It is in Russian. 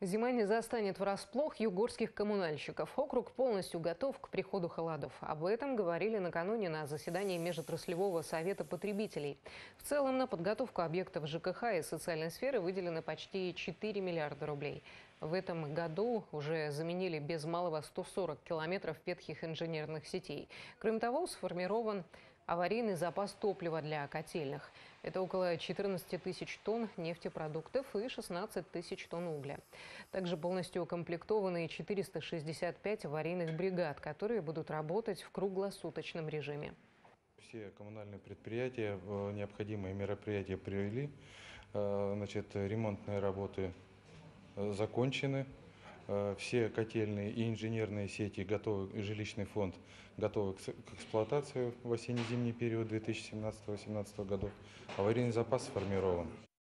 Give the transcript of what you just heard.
Зима не застанет врасплох югорских коммунальщиков. Округ полностью готов к приходу холодов. Об этом говорили накануне на заседании Межотраслевого совета потребителей. В целом на подготовку объектов ЖКХ и социальной сферы выделено почти 4 миллиарда рублей. В этом году уже заменили без малого 140 километров ветхих инженерных сетей. Кроме того, сформирован аварийный запас топлива для котельных. Это около 14 тысяч тонн нефтепродуктов и 16 тысяч тонн угля. Также полностью укомплектованы 465 аварийных бригад, которые будут работать в круглосуточном режиме. Все коммунальные предприятия необходимые мероприятия провели. Ремонтные работы закончены. Все котельные и инженерные сети готовы, и жилищный фонд готовы к эксплуатации в осенне-зимний период 2017-2018 годов. Аварийный запас сформирован.